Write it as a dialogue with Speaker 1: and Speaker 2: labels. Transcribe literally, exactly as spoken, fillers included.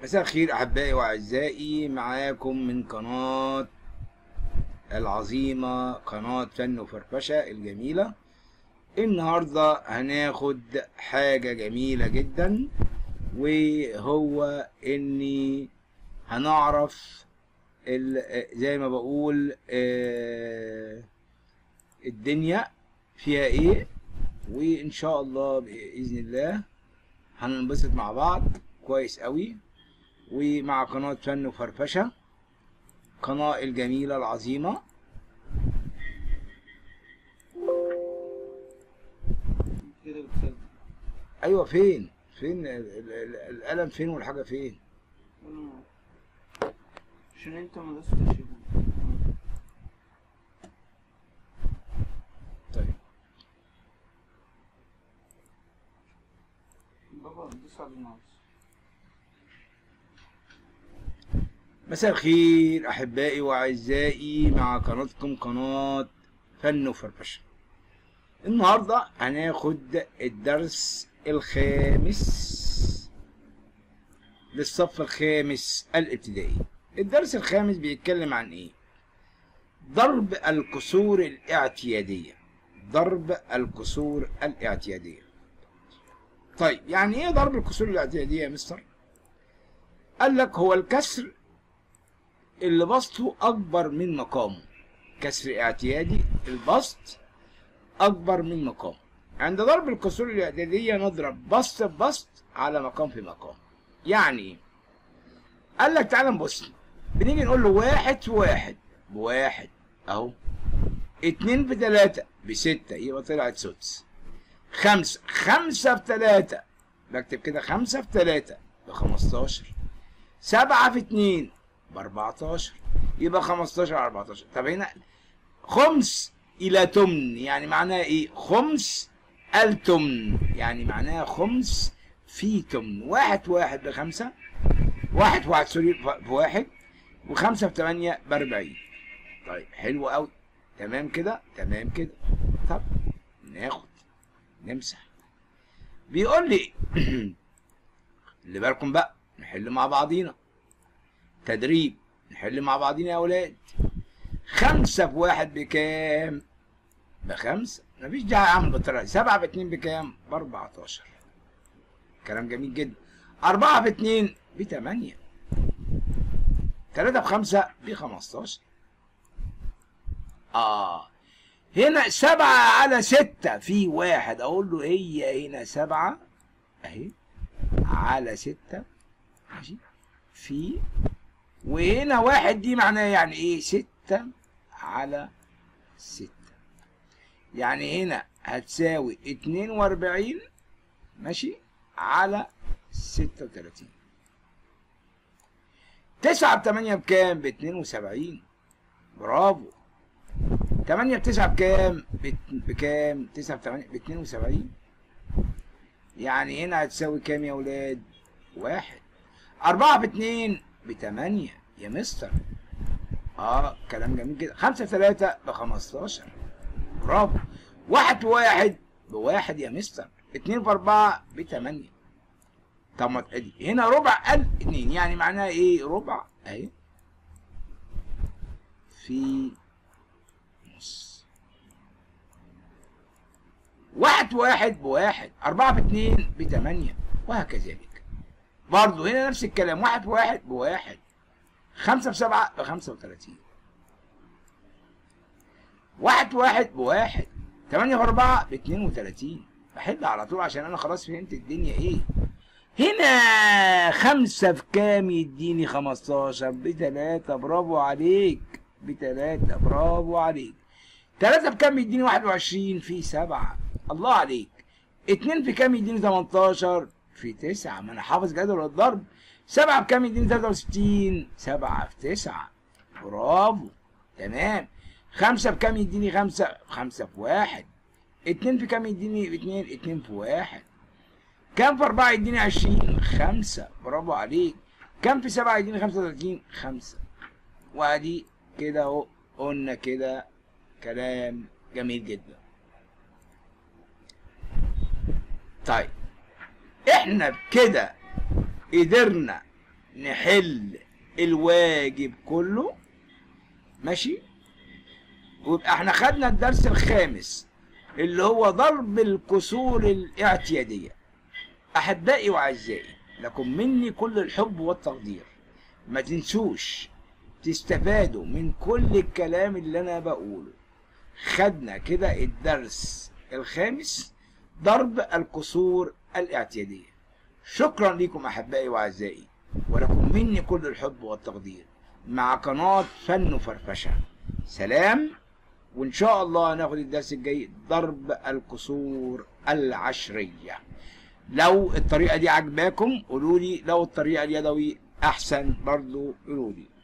Speaker 1: مساء الخير أحبائي وأعزائي، معاكم من قناة العظيمة، قناة فن وفرفشة الجميلة. النهاردة هناخد حاجة جميلة جدا، وهو إني هنعرف زي ما بقول الدنيا فيها إيه، وإن شاء الله بإذن الله هننبسط مع بعض كويس قوي. ومع قناة فن وفرفشة، قناة الجميلة العظيمة. ايوه، فين فين القلم فين والحاجة فين؟
Speaker 2: عشان انت ما دستش.
Speaker 1: طيب
Speaker 2: بابا دوس على الماوس.
Speaker 1: مساء الخير أحبائي وأعزائي، مع قناتكم قناة فن وفرفشة. النهاردة هناخد الدرس الخامس للصف الخامس الابتدائي. الدرس الخامس بيتكلم عن إيه؟ ضرب الكسور الاعتيادية. ضرب الكسور الاعتيادية. طيب يعني إيه ضرب الكسور الاعتيادية يا مستر؟ قال لك هو الكسر اللي بسطه أكبر من مقامه. كسر اعتيادي البسط أكبر من مقامه. عند ضرب الكسور الاعتيادية نضرب بسط ببسط على مقام في مقام. يعني إيه؟ قال لك تعالى نبص، بنيجي نقول له واحد في واحد بواحد أهو، اتنين في تلاتة بستة يبقى طلعت سدس. خمسة خمسة في تلاتة بكتب كده خمسة في تلاتة بخمستاشر. سبعة في اتنين باربعتاشر يبقى خمستاشر على اربعتاشر. طب هنا خمس الى تمن يعني معناها ايه؟ خمس التمن يعني معناها خمس في تمن. واحد في واحد بخمسة، واحد في واحد سوري في واحد، وخمسة في تمانية باربعين. طيب حلو قوي، تمام كده تمام كده. طب ناخد نمسح. بيقول لي اللي بالكم بقى، نحل مع بعضينا تدريب، نحل مع بعضينا يا اولاد. خمسة في واحد بكام؟ بخمسة، مفيش داعي اعمل بالطريقة دي. سبعة في اتنين بكام؟ باربعتاشر. كلام جميل جدا. أربعة في اتنين بتمانية. تلاتة في خمسة بخمستاشر. اه هنا سبعة على ستة في واحد، اقول له هي هنا سبعة اهي على ستة ماشي في، وهنا واحد دي معناها يعني ايه؟ ستة على ستة. يعني هنا هتساوي اتنين واربعين ماشي على ستة وتلاتين. تسعة بتمانية بكام؟ باتنين وسبعين. برافو. تمانية بتسعة بكام؟ بكام؟ تسعة بتمانية باتنين وسبعين. يعني هنا هتساوي كام يا ولاد؟ واحد. أربعة باتنين بتمانية يا مستر. اه كلام جميل جدا. خمسة في تلاتة بخمستاشر. برافو. واحد في واحد بواحد يا مستر. اتنين في أربعة بتمانية. طب ما تقدي هنا ربع قل اتنين، يعني معناها ايه؟ ربع اهي في نص. واحد في واحد بواحد، أربعة في اتنين بتمانية، وهكذلك. برضه هنا نفس الكلام، واحد في واحد بواحد، خمسة في سبعة بخمسة وتلاتين. واحد في واحد بواحد، تمانية في أربعة باتنين وتلاتين. بحل على طول عشان أنا خلاص فهمت الدنيا إيه. هنا خمسة في كام يديني خمستاشر؟ بتلاتة. برافو عليك، بتلاتة. برافو عليك. تلاتة في كام يديني واحد وعشرين؟ في سبعة. الله عليك. اتنين في كام يديني تمنتاشر؟ في تسعة. ما أنا حافظ جدول الضرب. سبعة في كام يديني تلاتة وستين؟ سبعة في تسعة. برافو تمام. خمسة في كام يديني خمسة؟ خمسة في واحد. اتنين في كام يديني اتنين؟ اتنين في واحد. كام في أربعة يديني عشرين؟ خمسة. برافو عليك. كام في سبعة يديني خمسة وتلاتين؟ خمسة. وادي كده اهو، قلنا كده كلام جميل جدا. طيب احنا بكده قدرنا نحل الواجب كله. ماشي. ويبقى احنا خدنا الدرس الخامس اللي هو ضرب الكسور الاعتيادية. احبائي واعزائي، لكم مني كل الحب والتقدير. ما تنسوش تستفادوا من كل الكلام اللي انا بقوله. خدنا كده الدرس الخامس، ضرب الكسور الاعتيادية. شكرا لكم احبائي واعزائي، ولكم مني كل الحب والتقدير مع قناة فن وفرفشة. سلام. وان شاء الله هناخد الدرس الجاي ضرب الكسور العشرية. لو الطريقة دي عجباكم قولوا لي، لو الطريقة اليدوي احسن برضو قولوا لي.